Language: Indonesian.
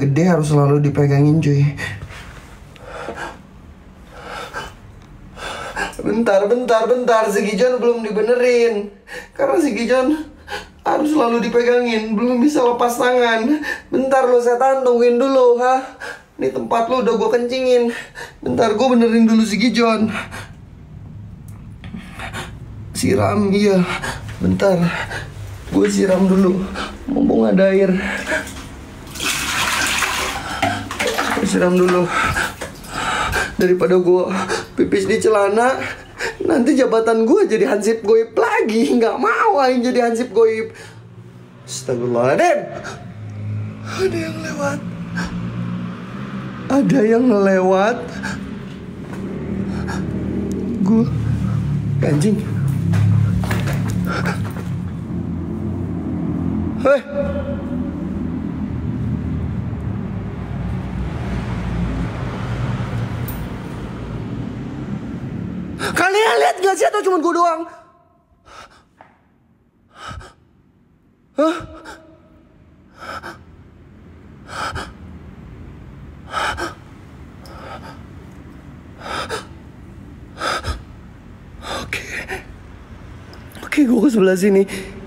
gede harus selalu dipegangin cuy. Bentar, si Gijon belum dibenerin. Karena si Gijon harus selalu dipegangin, belum bisa lepas tangan. Bentar lo setan, tungguin dulu, ha. Ini tempat lo udah gue kencingin. Bentar, gue benerin dulu si Gijon. Siram, iya. Bentar, gue siram dulu. Mumpung ada air. Gue siram dulu. Daripada gue pipis di celana, nanti jabatan gue jadi hansip goib lagi. Nggak mau aing jadi hansip goib. Astagfirullahaladzim. Ada yang lewat. Ada yang lewat. Gue anjing. Hei. Kalian lihat gak sih atau cuma gue doang? Hah? Oke, gue ke sebelah sini.